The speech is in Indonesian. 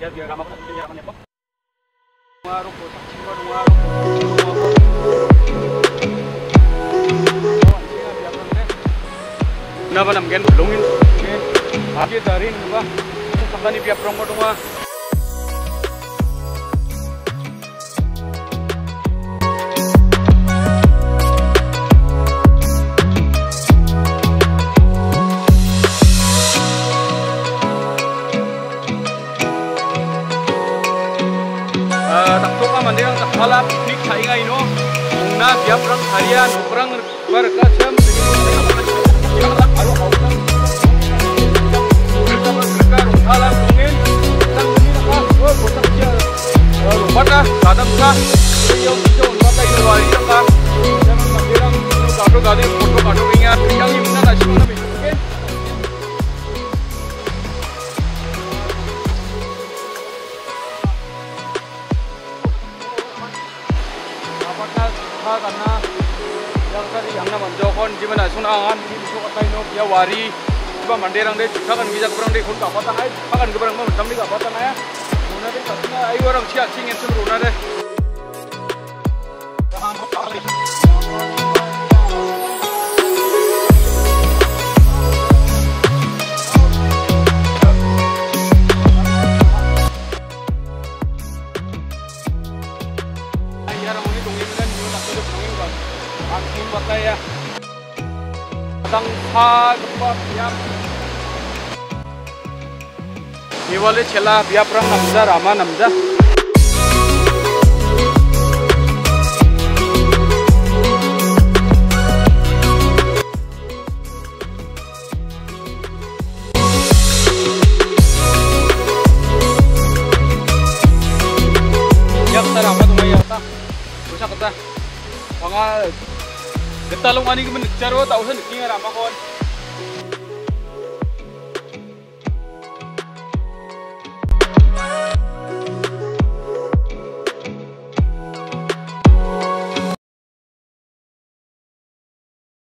Ya biar ramah pun dia ramah apa? Warung kotak cingguan Kenapa namgen belungin? Abi darin apa? Sampai biar promo dong Mandang tak kalah piknik saya ingat ino, mungkin dia perang harian, perang berkacam, yang tak alu kautan, kita berkerja rumah mungkin, dan ini nak botak dia, rumah kadang sah, yang hijau rumah itu wali tak, yang mandang itu kado foto kado ingat, yang ini mana nasi mana mungkin. Karena yang tadi yang nama jokon gimana sunangan di musuh kata ino ya wari coba manderang deh kan bisa keberang deh kun kapatan ay akan keberang mau macam ni kapatan ay muna deh katanya ay orang siak singin seberuna deh Aking bataya tangha tempat yang Iwale chela biar perang namja rama namja ya kita rama tuh ya ta bisa kita Pangal, kita long ani kemen caro tak usah niking ramah kon.